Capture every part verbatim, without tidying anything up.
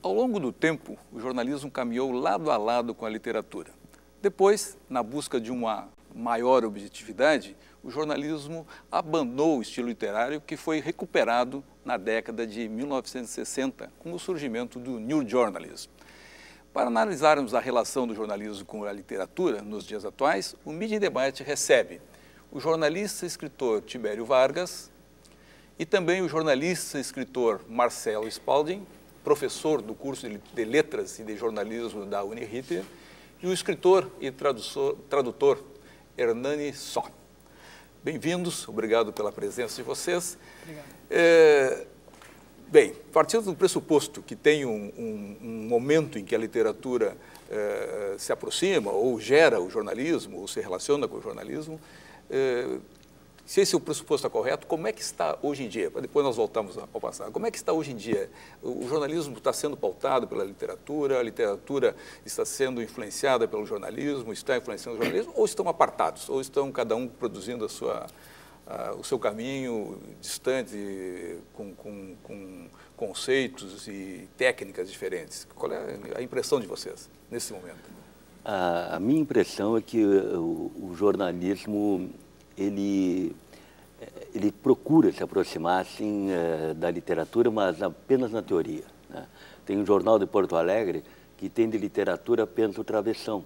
Ao longo do tempo, o jornalismo caminhou lado a lado com a literatura. Depois, na busca de uma maior objetividade, o jornalismo abandonou o estilo literário que foi recuperado na década de mil novecentos e sessenta com o surgimento do New Journalism. Para analisarmos a relação do jornalismo com a literatura nos dias atuais, o Mídia em Debate recebe o jornalista e escritor Tibério Vargas e também o jornalista e escritor Marcelo Spalding, professor do curso de Letras e de Jornalismo da Uniriter, e o escritor e tradutor, tradutor Hernani Só. Bem-vindos, obrigado pela presença de vocês. Obrigado. É, bem, partindo do pressuposto que tem um, um, um momento em que a literatura é, se aproxima ou gera o jornalismo, ou se relaciona com o jornalismo, é, se esse é o pressuposto correto, como é que está hoje em dia? Depois nós voltamos ao passado. Como é que está hoje em dia? O jornalismo está sendo pautado pela literatura, a literatura está sendo influenciada pelo jornalismo, está influenciando o jornalismo, ou estão apartados, ou estão cada um produzindo a sua, a, o seu caminho distante, com, com, com conceitos e técnicas diferentes? Qual é a impressão de vocês nesse momento? A, a minha impressão é que o, o jornalismo ele, ele procura se aproximar assim, da literatura, mas apenas na teoria, né? Tem um jornal de Porto Alegre que tem de literatura apenas o travessão.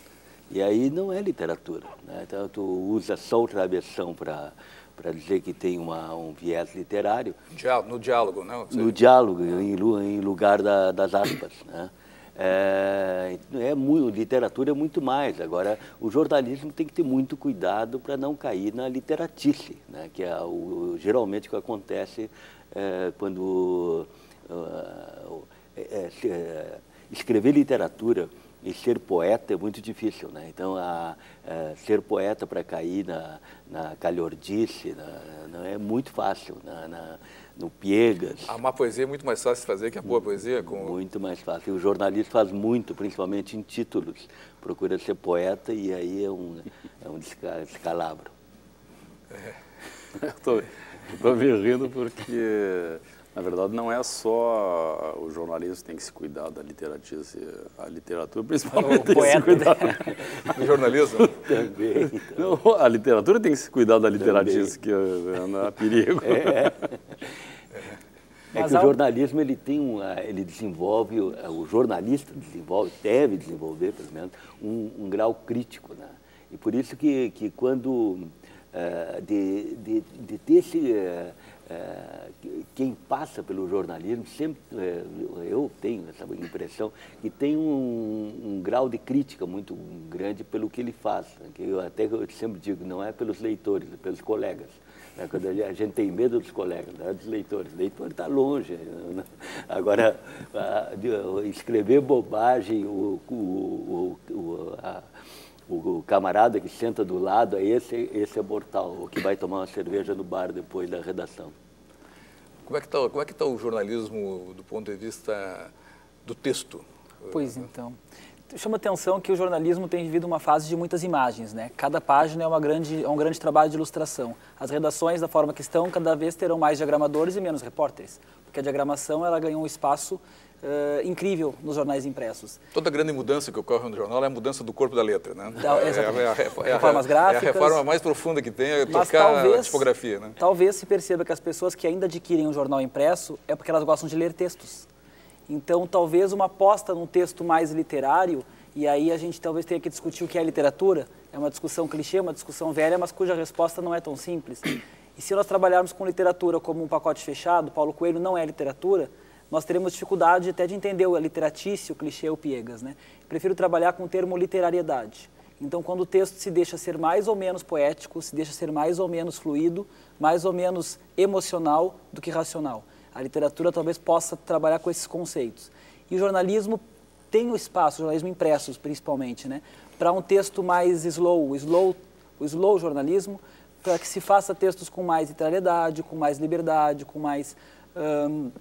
E aí não é literatura, né? Então tu usa só o travessão para para dizer que tem uma, um viés literário. No diálogo, não? No diálogo, em, em lugar da, das aspas, né? É, é muito, literatura é muito mais. Agora, o jornalismo tem que ter muito cuidado para não cair na literatice, né? Que é o, geralmente o que acontece é, quando uh, é, é, escrever literatura e ser poeta é muito difícil, né? Então, a, a, ser poeta para cair na, na calhordice na, não é muito fácil, na, na, no piegas. A má poesia é muito mais fácil de fazer que a boa poesia? Com... Muito mais fácil. O jornalismo faz muito, principalmente em títulos. Procura ser poeta e aí é um, é um descalabro. É. Eu estou me rindo porque... Na verdade, não é só o jornalismo que tem que se cuidar da literatura, a literatura principalmente o poeta, tem que se cuidar né? Do jornalismo. Também. Então. Não, a literatura tem que se cuidar da literatura, que anda a perigo. É, é que o jornalismo ele tem um, ele desenvolve, o jornalista desenvolve, deve desenvolver, pelo menos, um, um grau crítico, né? E por isso que, que quando, uh, de, de, de ter esse... Uh, Uh, quem passa pelo jornalismo, sempre, uh, eu tenho essa impressão, que tem um, um grau de crítica muito grande pelo que ele faz. Né? Que eu até eu sempre digo, não é pelos leitores, é pelos colegas. Né? Quando a gente tem medo dos colegas, não é dos leitores. O leitor está longe. Né? Agora, uh, escrever bobagem, o, o, o, o, a, o camarada que senta do lado, esse, esse é mortal, o que vai tomar uma cerveja no bar depois da redação. Como é que está, como é que está o jornalismo do ponto de vista do texto? Pois então, chama atenção que o jornalismo tem vivido uma fase de muitas imagens, né? Cada página é, uma grande, é um grande trabalho de ilustração. As redações, da forma que estão, cada vez terão mais diagramadores e menos repórteres, porque a diagramação ela ganhou um espaço Uh, incrível nos jornais impressos. Toda grande mudança que ocorre no jornal é a mudança do corpo da letra, né? Então, é, é, a, é, a, Reformas gráficas. É a reforma mais profunda que tem, é mas tocar talvez, a tipografia, né? Talvez se perceba que as pessoas que ainda adquirem um jornal impresso é porque elas gostam de ler textos. Então, talvez uma aposta num texto mais literário, e aí a gente talvez tenha que discutir o que é literatura. É uma discussão clichê, uma discussão velha, mas cuja resposta não é tão simples. E se nós trabalharmos com literatura como um pacote fechado, Paulo Coelho não é literatura, nós teremos dificuldade até de entender a literatice, o clichê, o piegas, né? Prefiro trabalhar com o termo literariedade. Então, quando o texto se deixa ser mais ou menos poético, se deixa ser mais ou menos fluido, mais ou menos emocional do que racional. A literatura talvez possa trabalhar com esses conceitos. E o jornalismo tem o espaço, o jornalismo impresso principalmente, né? Para um texto mais slow, o slow, o slow jornalismo, para que se faça textos com mais literariedade, com mais liberdade, com mais... Hum,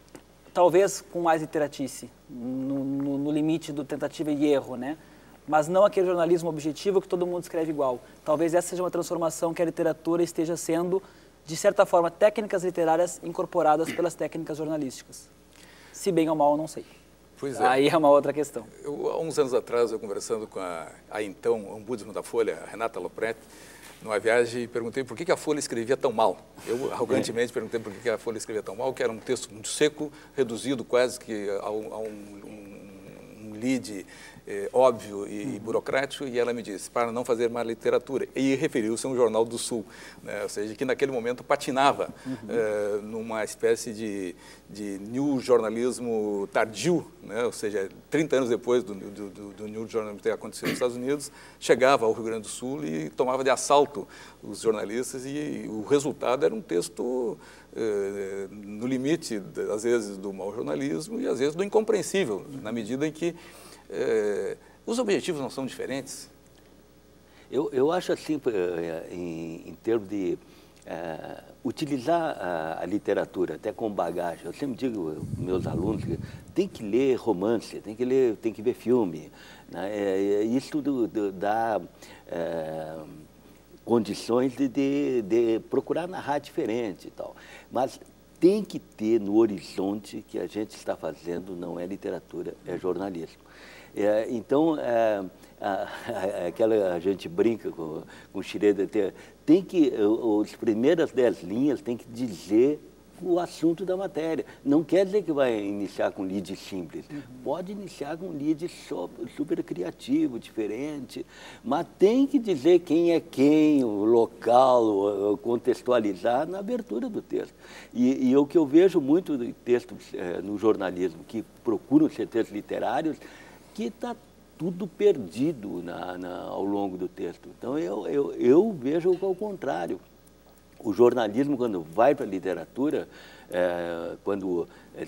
talvez com mais literatice, no, no, no limite do tentativa e erro, né? Mas não aquele jornalismo objetivo que todo mundo escreve igual. Talvez essa seja uma transformação que a literatura esteja sendo, de certa forma, técnicas literárias incorporadas pelas técnicas jornalísticas. Se bem ou mal, eu não sei. Pois é. Aí é uma outra questão. Eu, há uns anos atrás, eu conversando com a, a então ombudsman da Folha, a Renata Lopretti, numa viagem, perguntei por que que a Folha escrevia tão mal. Eu, arrogantemente, perguntei por que que a Folha escrevia tão mal, que era um texto muito seco, reduzido quase que a um, a um, um, um lead eh, óbvio e, uhum. e burocrático, e ela me disse, para não fazer má literatura. E referiu-se a um jornal do Sul, né? Ou seja, que naquele momento patinava uhum. eh, numa espécie de, de new jornalismo tardio, né? Ou seja, trinta anos depois do, do, do, do new jornalismo ter acontecido nos Estados Unidos, chegava ao Rio Grande do Sul e tomava de assalto os jornalistas, e, e o resultado era um texto eh, no limite, às vezes, do mau jornalismo e às vezes do incompreensível, na medida em que eh, os objetivos não são diferentes. Eu, eu acho assim, em, em termos de uh, utilizar a, a literatura até como bagagem, eu sempre digo aos meus alunos que tem que ler romance, tem que ler, tem que ver filme, né? É, isso tudo dá é, condições de, de, de procurar narrar diferente e tal, mas tem que ter no horizonte que a gente está fazendo não é literatura, é jornalismo. É, então, é, a, a, aquela, a gente brinca com, com o Schroeder, tem que, as primeiras dez linhas tem que dizer o assunto da matéria. Não quer dizer que vai iniciar com lead simples. Uhum. Pode iniciar com lead super, super criativo, diferente, mas tem que dizer quem é quem, o local, contextualizar na abertura do texto. E, e o que eu vejo muito de textos é, no jornalismo que procuram ser textos literários, que está tudo perdido na, na, ao longo do texto. Então, eu, eu, eu vejo ao contrário. O jornalismo, quando vai para a literatura, é, quando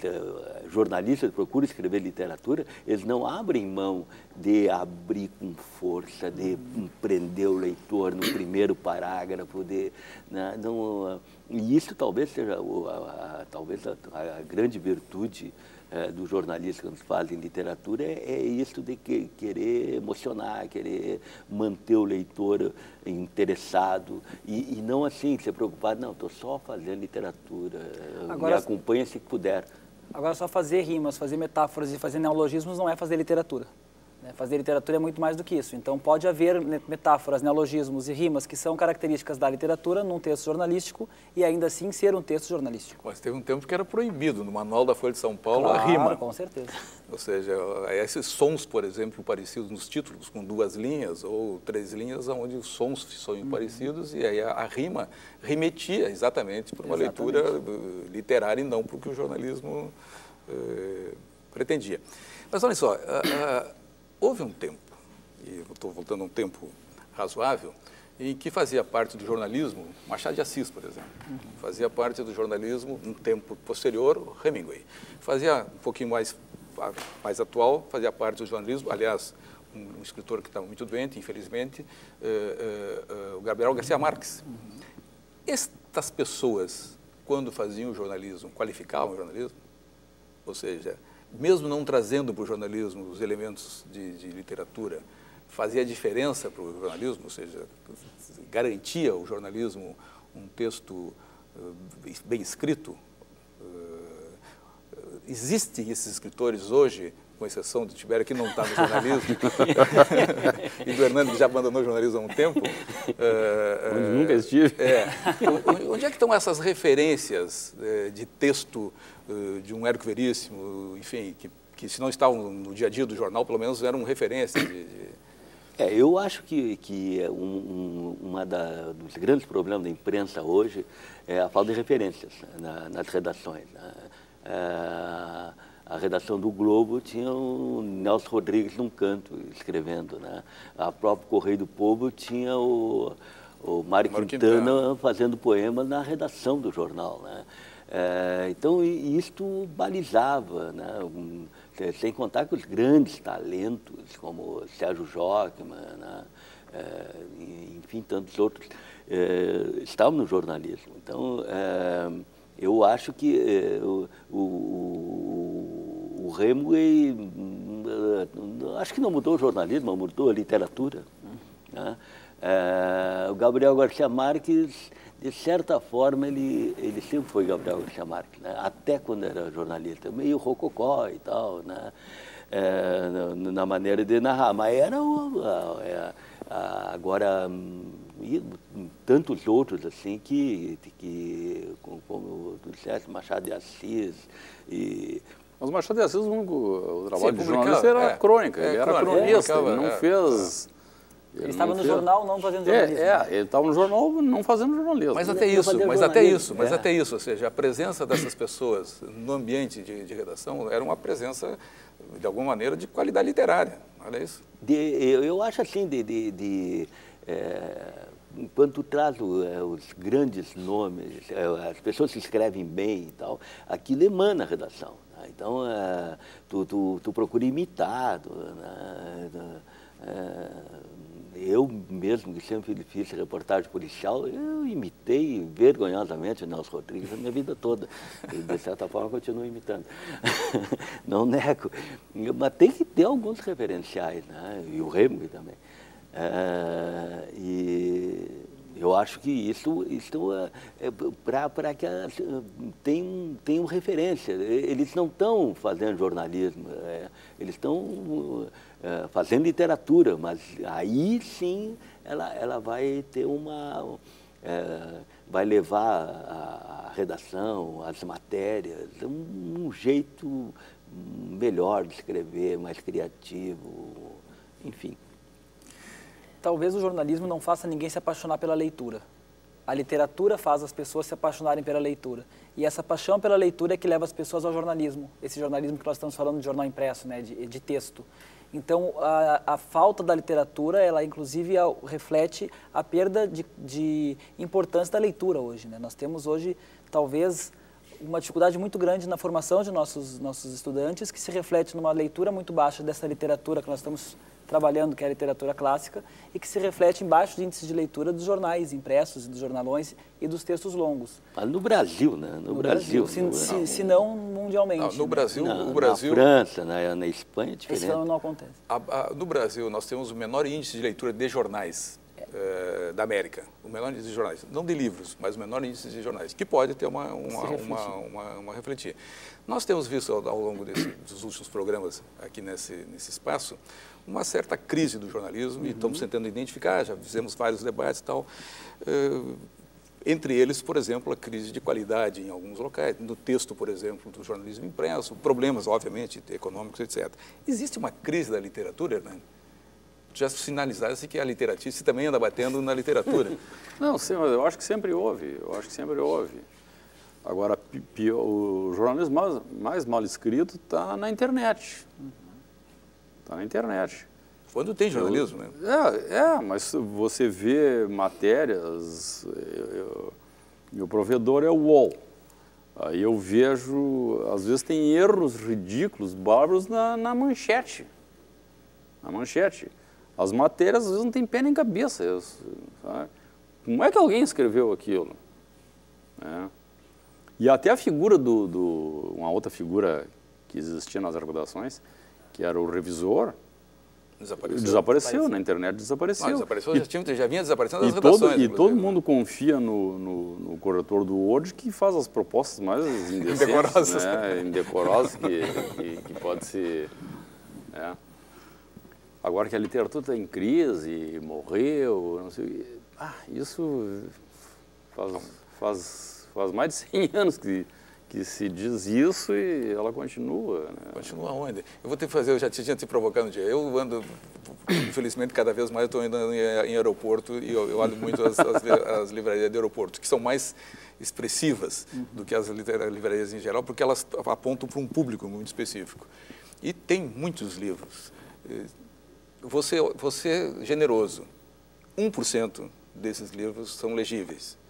é, jornalistas procuram escrever literatura, eles não abrem mão de abrir com força, de prender o leitor no primeiro parágrafo, de, né, não, e isso talvez seja a, a, talvez a, a grande virtude é, do jornalista quando fazem literatura, é, é isso de que, querer emocionar, querer manter o leitor interessado e, e não assim, ser preocupado, não, estou só fazendo literatura, agora, me acompanha se puder. Agora, só fazer rimas, fazer metáforas e fazer neologismos não é fazer literatura. Fazer literatura é muito mais do que isso. Então, pode haver metáforas, neologismos e rimas que são características da literatura num texto jornalístico e ainda assim ser um texto jornalístico. Mas teve um tempo que era proibido, no Manual da Folha de São Paulo, claro, a rima. Com certeza. Ou seja, esses sons, por exemplo, parecidos nos títulos, com duas linhas ou três linhas, onde os sons são uhum. parecidos, e aí a, a rima remetia exatamente para uma exatamente. leitura uh, literária e não para o que o jornalismo uh, pretendia. Mas olha só, uh, uh, houve um tempo, e estou voltando a um tempo razoável, em que fazia parte do jornalismo, Machado de Assis, por exemplo, uhum. fazia parte do jornalismo, um tempo posterior, Hemingway. Fazia um pouquinho mais, mais atual, fazia parte do jornalismo, aliás, um, um escritor que estava muito doente, infelizmente, uh, uh, uh, o Gabriel Garcia Marques. Uhum. Estas pessoas, quando faziam o jornalismo, qualificavam o jornalismo? Ou seja, mesmo não trazendo para o jornalismo os elementos de, de literatura, fazia diferença para o jornalismo, ou seja, garantia ao jornalismo um texto uh, bem escrito. Uh, existem esses escritores hoje, com exceção do Tibério, que não está no jornalismo, e do Hernando, que já abandonou o jornalismo há um tempo. Uh, onde uh, nunca estive. É, onde é que estão essas referências uh, de texto uh, de um Érico Veríssimo, enfim, que, que se não estavam no dia a dia do jornal, pelo menos eram referências de... de... É, eu acho que, que um, um uma da, dos grandes problemas da imprensa hoje é a falta de referências na, nas redações. Né? É, a redação do Globo tinha o Nelson Rodrigues num canto, escrevendo. Né? A própria Correio do Povo tinha o, o Mário Quintana, Quintana fazendo poema na redação do jornal. Né? É, então, isto balizava, né? um, sem contar que os grandes talentos, como Sérgio Jockman, né? é, enfim, tantos outros, é, estavam no jornalismo. Então, é, eu acho que é, o, o, o Hemingway, acho que não mudou o jornalismo, mudou a literatura. Né? É, o Gabriel Garcia Marques de certa forma, ele, ele sempre foi Gabriel Garcia Marques, né? Até quando era jornalista, meio rococó e tal, né? É, na, na maneira de narrar, mas era o, a, a, agora e tantos outros assim que, que como o disseste, Machado de Assis e Mas o Machado de Assis, o, único, o trabalho Sim, de jornalista era é, crônica, é, ele era crônica, cronista, é, ele não é, fez... Ele, ele estava no fez... jornal não fazendo jornalismo. É, é ele estava no jornal não fazendo jornalismo. Mas até Ele isso, fazia mas até jornalismo, isso, mas é. até isso, ou seja, a presença dessas pessoas no ambiente de, de redação era uma presença, de alguma maneira, de qualidade literária, olha isso. De, eu, eu acho assim, de, de, de é, enquanto tu traz o, é, os grandes nomes, é, as pessoas que escrevem bem e tal, aquilo emana a redação. Né? Então, é, tu, tu, tu procura imitar. Tu, né? é, eu mesmo, que sempre fiz reportagem policial, eu imitei vergonhosamente o Nelson Rodrigues a minha vida toda. E, de certa forma, continuo imitando. Não nego. Mas tem que ter alguns referenciais, né? E o Remo também. É, e eu acho que isso, isso é, é para que tenham, tenham referência. Eles não estão fazendo jornalismo, é, eles estão é, fazendo literatura, mas aí sim ela, ela vai ter uma... É, vai levar a, a redação, as matérias, um, um jeito melhor de escrever, mais criativo, enfim. Talvez o jornalismo não faça ninguém se apaixonar pela leitura. A literatura faz as pessoas se apaixonarem pela leitura. E essa paixão pela leitura é que leva as pessoas ao jornalismo. Esse jornalismo que nós estamos falando de jornal impresso, né, de, de texto. Então, a, a falta da literatura, ela inclusive reflete a perda de, de importância da leitura hoje, né? Nós temos hoje, talvez, uma dificuldade muito grande na formação de nossos, nossos estudantes, que se reflete numa leitura muito baixa dessa literatura que nós estamos trabalhando, que é a literatura clássica, e que se reflete em baixos índices de leitura dos jornais impressos, dos jornalões e dos textos longos. Mas no Brasil, né? No, no Brasil. Brasil no, se, não, se, se não mundialmente. Não, no né? Brasil, na, o Brasil... Na França, na, na Espanha é diferente. Esse não acontece. A, a, no Brasil, nós temos o menor índice de leitura de jornais é, da América. O menor índice de jornais. Não de livros, mas o menor índice de jornais, que pode ter uma, uma, uma, uma, uma refletir. Nós temos visto ao, ao longo desse, dos últimos programas aqui nesse, nesse espaço uma certa crise do jornalismo, uhum. E estamos tentando identificar, já fizemos vários debates e tal, uh, entre eles, por exemplo, a crise de qualidade em alguns locais, no texto, por exemplo, do jornalismo impresso, problemas, obviamente, econômicos, etcétera. Existe uma crise da literatura, Hernani? Já sinalizasse que a literatice também anda batendo na literatura. Não, sim, eu acho que sempre houve, eu acho que sempre houve. Agora, pior, o jornalismo mais, mais mal escrito está na internet. Está na internet. Quando tem jornalismo, eu, né? É, é, mas você vê matérias, eu, meu provedor é o U O L. Aí eu vejo, às vezes tem erros ridículos, bárbaros na, na manchete. Na manchete. As matérias, às vezes, não tem pé nem cabeça. Sabe? Como é que alguém escreveu aquilo? É. E até a figura do, do... Uma outra figura que existia nas redações, que era o revisor, desapareceu, desapareceu na internet, desapareceu. Não, desapareceu, e, já, tinha, já vinha desaparecendo nas e redações. Todo, e todo mundo confia no, no, no corretor do Word, que faz as propostas mais indecentes, indecorosas, né? Indecorosas que, que, que pode ser... É. Agora que a literatura está em crise, morreu, não sei, ah, isso faz, faz, faz mais de cem anos que, que se diz isso e ela continua. Né? Continua onde? Eu vou ter que fazer, eu já tinha te provocado um dia, eu ando, infelizmente, cada vez mais eu estou indo em, em aeroporto e eu, eu olho muito as, as, as livrarias de aeroporto, que são mais expressivas do que as livrarias em geral, porque elas apontam para um público muito específico. E tem muitos livros. Você, você é generoso, um por cento desses livros são legíveis.